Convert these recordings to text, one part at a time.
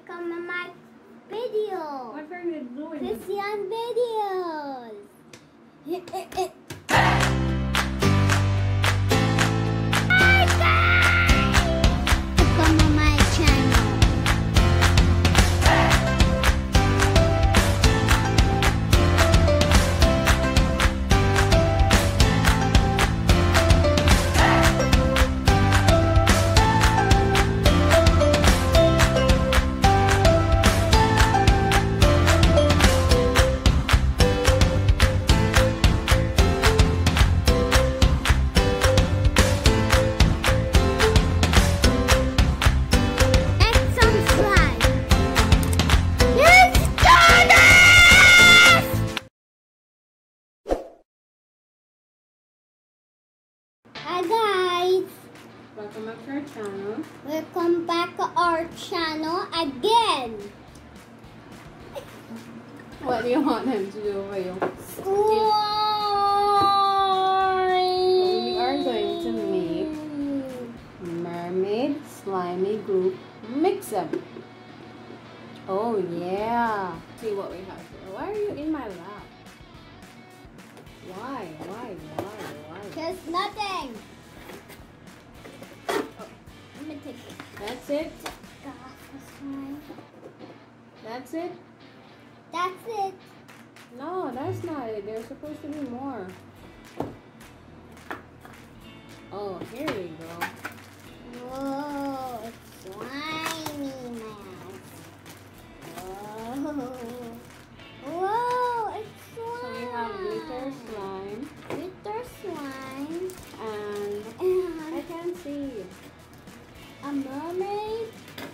welcome to my video. What are you doing? Kristian videos. Hi guys! Welcome to my channel. Hi guys! Welcome back to our channel. Welcome back to our channel again. What do you want them to do for you? We are going to make Mermaid Slimy Gloop mix-up. Oh yeah! See what we have here. Why are you in my lap? Why? Just nothing. Oh, let me take it. That's it? That's it? That's it. No, that's not it. There's supposed to be more. Oh, here we go. Whoa, it's slimy, man. Whoa. Whoa, it's slime. So we have glitter slime. Glitter slime. And I can't see. A mermaid.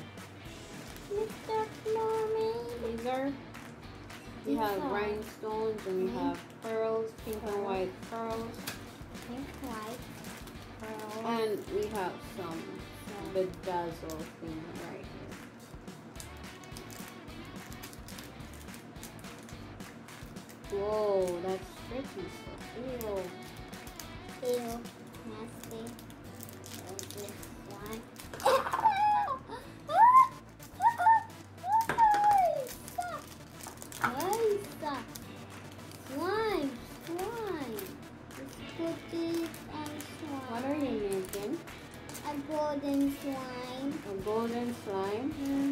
Mr. Mermaid. These are, we have rhinestones and we have pearls, pink and white pearls. Pink, white, pearl. And we have some bedazzle thing right here. Whoa, that's tricky stuff. Ew. Ew, nasty. There's this one. Slime. Let's put this on slime. What are you making? A golden slime. A golden slime?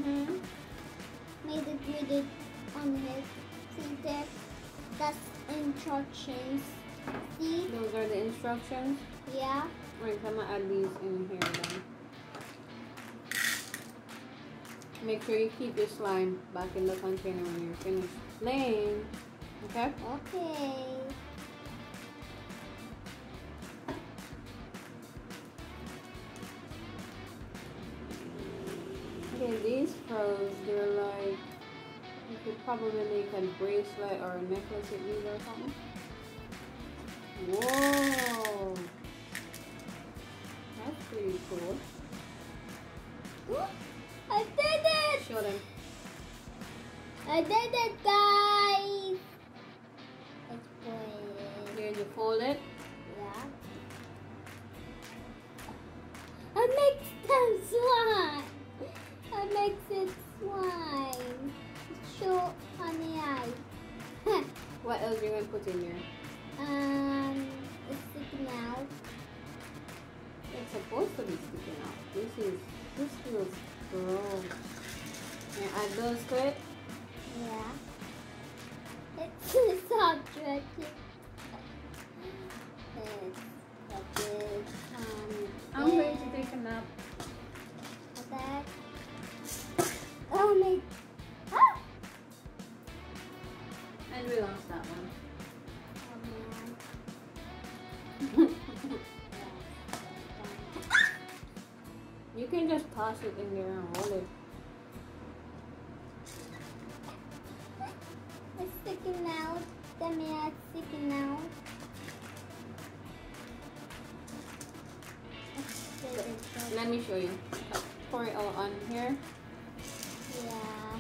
Made it with it on it. See that? That's instructions. See? Those are the instructions? Yeah. Alright, I'm gonna add these in here then. Make sure you keep your slime back in the container when you're finished playing. Okay? Okay. Okay, these pearls, they're like, you could probably make a bracelet or a necklace with these or something. Whoa! That's pretty cool. I did it! Show them. I did it, guys! Let's put it. Here, you fold it. Yeah. I mixed them slime. I mixed it slime. Show honey eye. What else are you going to put in there? It's sticking out. It's supposed to be sticking out. This feels gross. Can you add those to it? Yeah. It's so tricky. It's a big I'm going to take a nap. That. Oh my. Ah! And we lost that one. Oh man. You can just toss it in there and roll it. It's sticking out. Tell me it's sticking out. Let me show you. Pour it all on here. Yeah.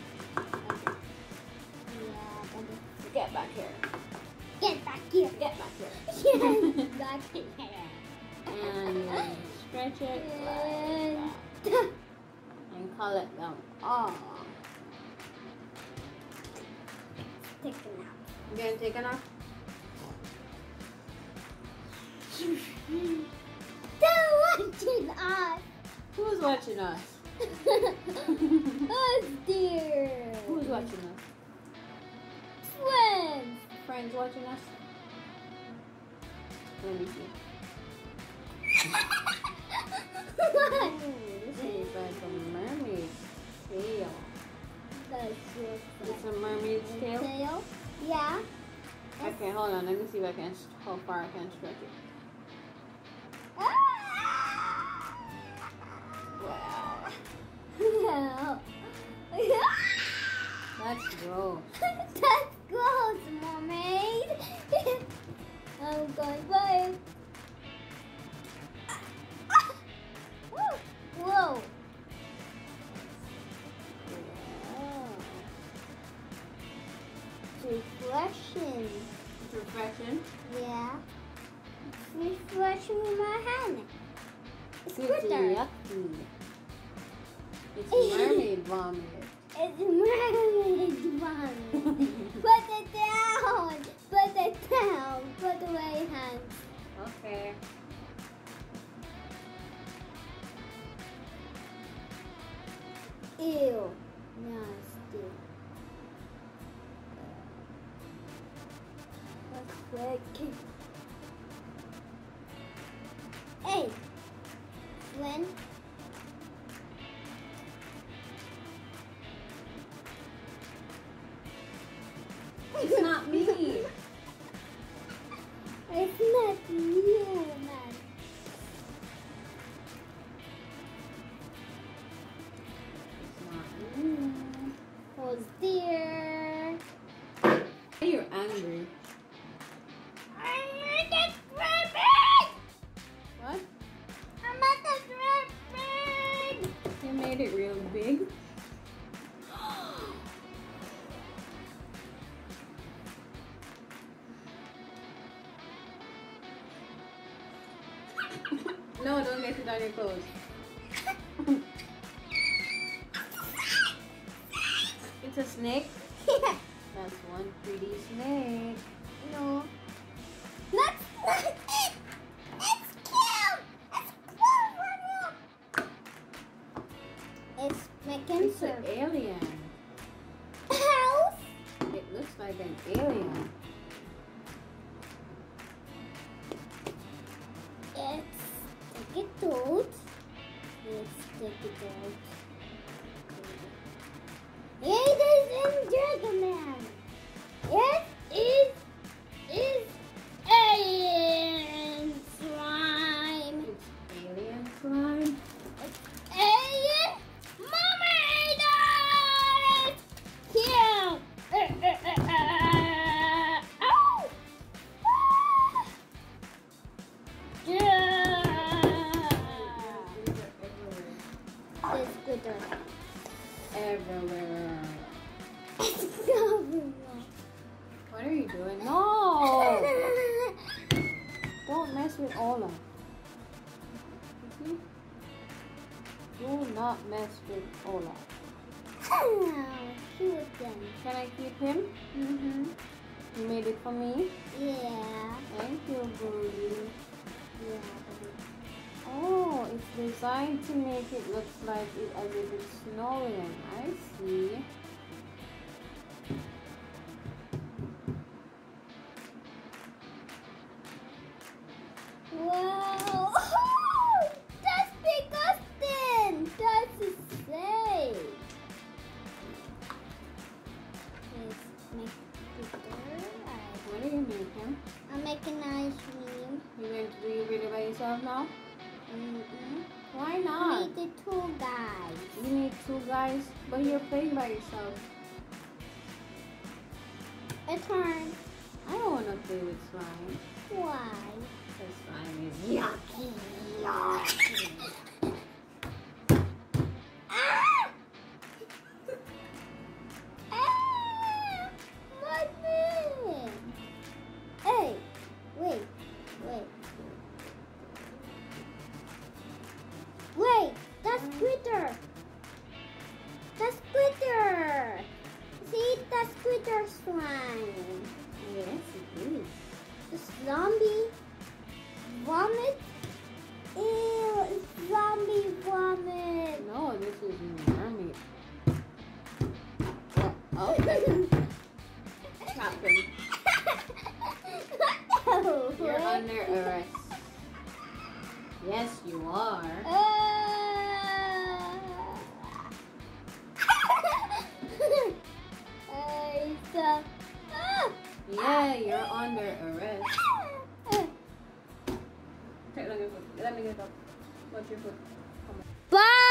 Get back here. Get back here. Get back here. Get back here. And stretch it like that. And call it down. Oh. take a nap. You gonna take a nap? They're watching us. Who's watching us? Us, dear. Who's watching us? Friends. Friends watching us? Let me see. What? This is like a mermaid tail. That's your It's a mermaid's tail? tail. Yeah. Okay, hold on. Let me see if I can, how far I can stretch it. Wow. Yeah. That's gross. That's gross, mermaid. I'm going bye. Whoa. It's refreshing. It's refreshing. Yeah. It's refreshing in my hand. It's It's glitter. yucky. It's mermaid vomit. It's mermaid vomit. Put it down. Put it down. Put away hands. Okay. Ew. Nasty. That's wicked. Hey. When? It's not me. It's not you, man. It's not me. Who's there? You're angry. I'm at the rabbit! What? I'm at the rabbit! You made it real big. No, don't get it on your clothes. It's a snake. That's one pretty snake. No. That's not it! It's cute! It's cute! It's making It's an alien. house. It looks like an alien. It's sticky toad. It's sticky toad. It is in Dragon Man. It is alien slime. It's alien slime. It's alien mermaid. Here. Ow. It's glitter. Everywhere. It's everywhere. What are you doing? No! Don't mess with Ola. You see? Do not mess with Ola. Shoot them. Can I keep him? Mm-hmm. You made it for me? Yeah. Thank you, Birdie. Yeah. Oh, it's designed to make it look like it as if it's snowing. I see. Wow. That's disgusting. That's insane. Let's make What are you making? I'm making ice cream. You going to do it really by yourself now? Mm-mm. Why I not? need the two guys. You need two guys, but you're playing by yourself. A turn. I don't want to play with slime. Why? Because slime is yucky. Yucky. Ah! Ah! My man! Hey! Wait. Wait! That's glitter! That's glitter! See? That's glitter slime! You're under arrest. Yes, you are. Yeah, you're under arrest. Let me get up. Watch your foot. Bye.